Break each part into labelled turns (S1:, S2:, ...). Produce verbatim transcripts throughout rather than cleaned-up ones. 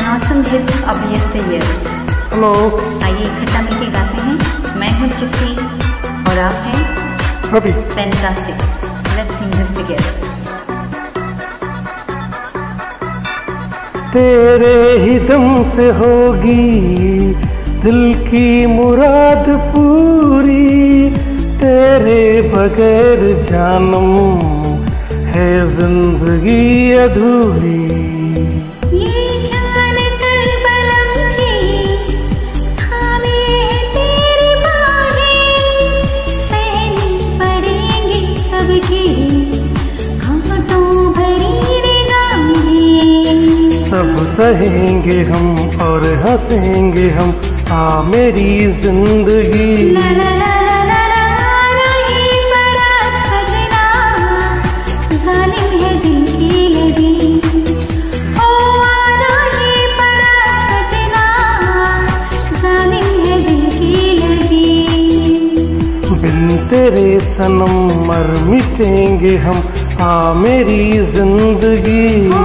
S1: awesome hit of yesteryears.
S2: Hello,
S1: आइए इकट्ठा मिलके गाते हैं। मैं हूँ तृप्ति और आप हैं
S2: Ravi.
S1: Fantastic. Let's sing this together.
S2: तेरे ही दम से होगी दिल की मुराद पूरी, तेरे बगैर जानम है जिंदगी अधूरी।
S1: ये जान कर बलम जी थामे तेरी बाहें, सहनी पड़ेंगी सबकी घाटों भरी निगाहें।
S2: सब सहेंगे हम और हंसेंगे हम, आ मेरी जिंदगी।
S1: ला ला ला ला ला ला, नहीं पड़ा सजना, जालिम है दिल की लगी। ओ आना ही पड़ा सजना, जालिम है दिल की लगी।
S2: बिन तेरे सनम मर मिटेंगे हम, आ मेरी जिंदगी।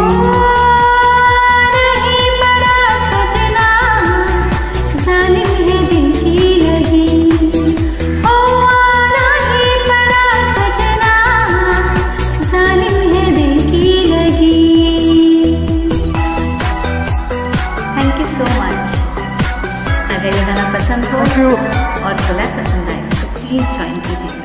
S1: Thank you so much. अगर ये गाना पसंद हो और कोलैब पसंद आए तो प्लीज़ ज्वाइन कीजिए।